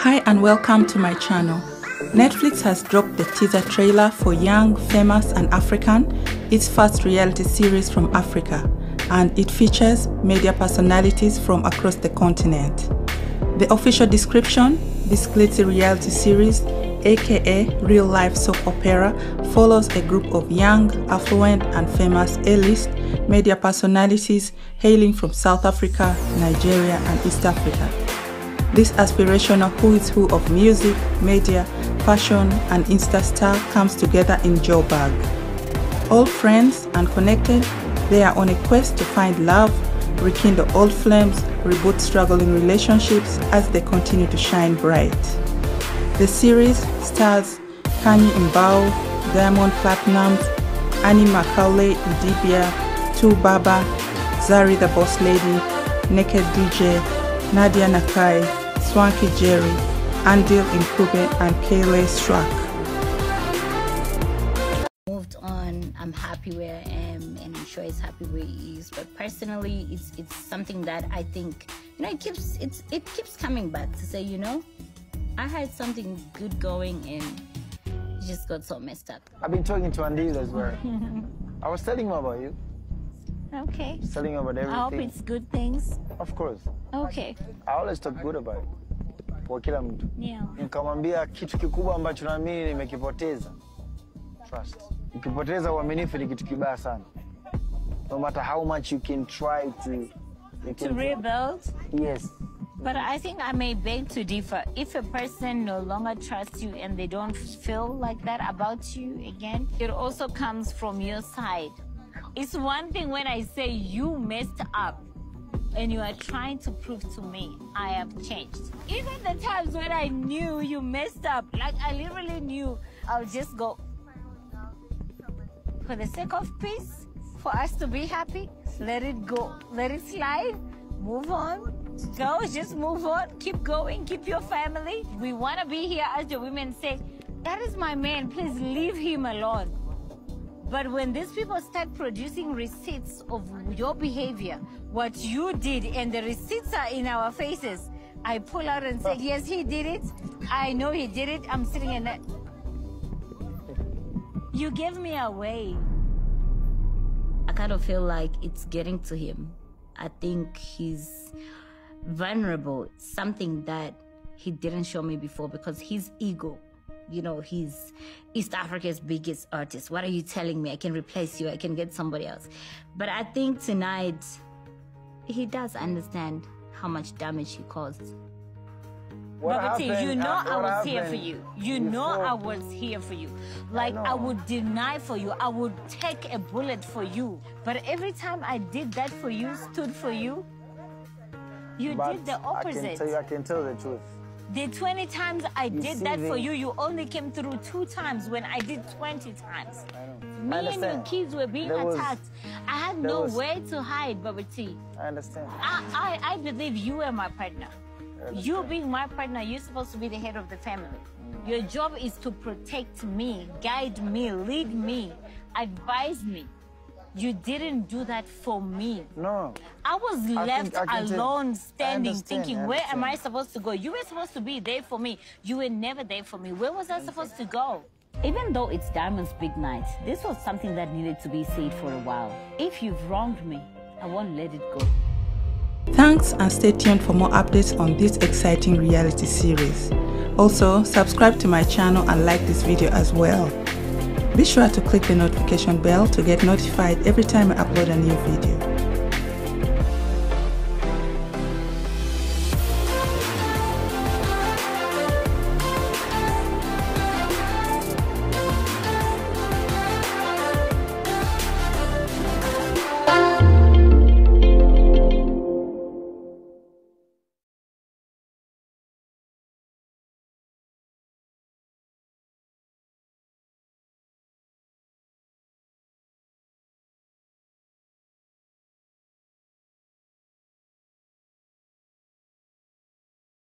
Hi and welcome to my channel. Netflix has dropped the teaser trailer for Young, Famous and African, its first reality series from Africa, and it features media personalities from across the continent. The official description: this glitzy reality series, aka real-life soap opera, follows a group of young, affluent and famous A-list media personalities hailing from South Africa, Nigeria and East Africa. This aspirational who is who of music, media, fashion and Insta star comes together in Joburg. All friends and connected, they are on a quest to find love, rekindle old flames, reboot struggling relationships as they continue to shine bright. The series stars Kanye Mbao, Diamond Platnumz, Annie Macaulay Idibia, Baba, Zari the Boss Lady, Naked DJ, Nadia Nakai, Swanky Jerry, Andil Nkube and Kayleigh Strak. Moved on. I'm happy where I am, and I'm sure he's happy where he is. But personally, it's something that I think, it keeps coming back to say, I had something good going and it just got so messed up. I've been talking to Andil as well. I was telling him about you. Okay. Telling him about everything. I hope it's good things. Of course. Okay. I always talk good about it. Kwa kila mtu. Yeah. Nikamwambia kitu kikubwa ambacho na mimi nimekipoteza. Trust. Ukipoteza uaminifu ni kitu kibaya sana. No matter how much you can try to rebuild. Yes. But I think I may beg to differ. If a person no longer trusts you and they don't feel like that about you again, it also comes from your side. It's one thing when I say you messed up and you are trying to prove to me I have changed. Even the times when I knew you messed up, like I literally knew, I'll just go, for the sake of peace, for us to be happy, let it go, let it slide, move on. Go, just move on, keep going, keep your family. We want to be here as the women say, that is my man, please leave him alone. But when these people start producing receipts of your behavior, what you did, and the receipts are in our faces, I pull out and say, yes, he did it. I know he did it. I'm sitting in that. You gave me away. I kind of feel like it's getting to him. I think he's vulnerable, something that he didn't show me before, because his ego, he's East Africa's biggest artist. What are you telling me? I can replace you, I can get somebody else. But I think tonight he does understand how much damage he caused. Roberty, I was here for you. I was here for you. Like, I would deny for you. I would take a bullet for you. But every time I did that for you, stood for you, you did the opposite. I can tell the truth. The 20 times I did that for you, you only came through 2 times when I did 20 times. Me and your kids were being attacked. I had nowhere to hide, Roberty. I understand. I believe you were my partner. You being my partner, you're supposed to be the head of the family. Your job is to protect me, guide me, lead me, advise me. You didn't do that for me. No. I was left alone, standing, thinking, where am I supposed to go? You were supposed to be there for me. You were never there for me. Where was I supposed to go? Even though it's Diamond's big night, this was something that needed to be said for a while. If you've wronged me, I won't let it go. Thanks, and stay tuned for more updates on this exciting reality series. Also, subscribe to my channel and like this video as well. Be sure to click the notification bell to get notified every time I upload a new video.